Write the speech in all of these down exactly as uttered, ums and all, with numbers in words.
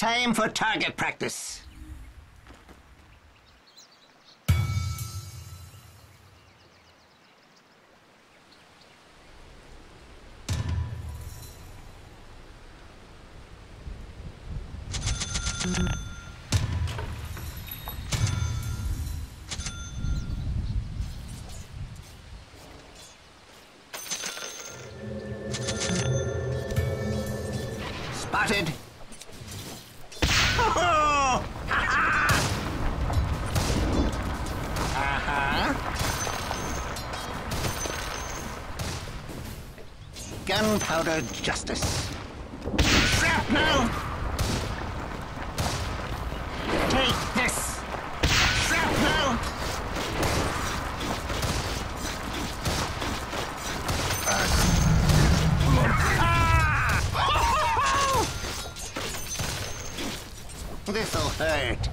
Time for target practice. Spotted. Uh-huh. Gunpowder justice. Shrapnel! Take this! Shrapnel! This'll hurt.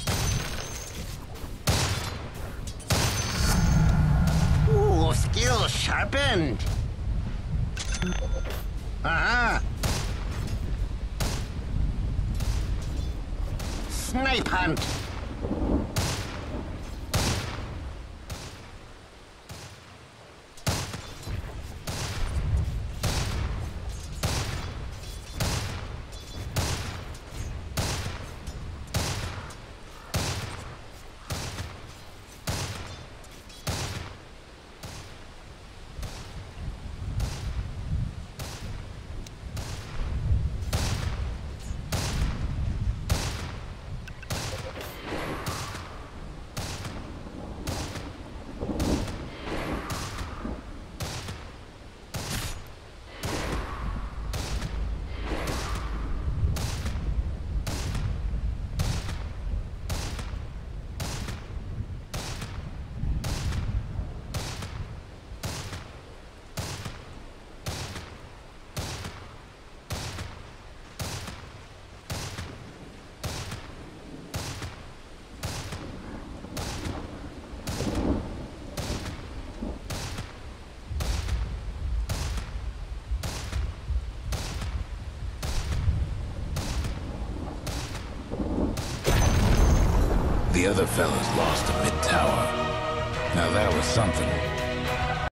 Ooh, skill sharpened. Uh-huh. Snipe hunt. The other fellas lost a mid-tower. Now that was something.